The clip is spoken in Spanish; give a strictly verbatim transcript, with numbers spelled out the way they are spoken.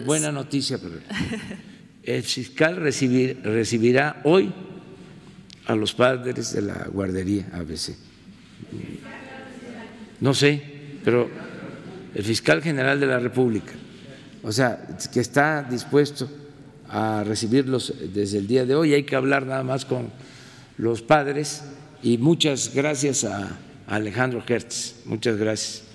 buena noticia, pero el fiscal recibir, recibirá hoy a los padres de la guardería A B C. No sé, pero el fiscal general de la República, o sea, que está dispuesto a recibirlos desde el día de hoy. Hay que hablar nada más con los padres y muchas gracias a Alejandro Hertz, muchas gracias.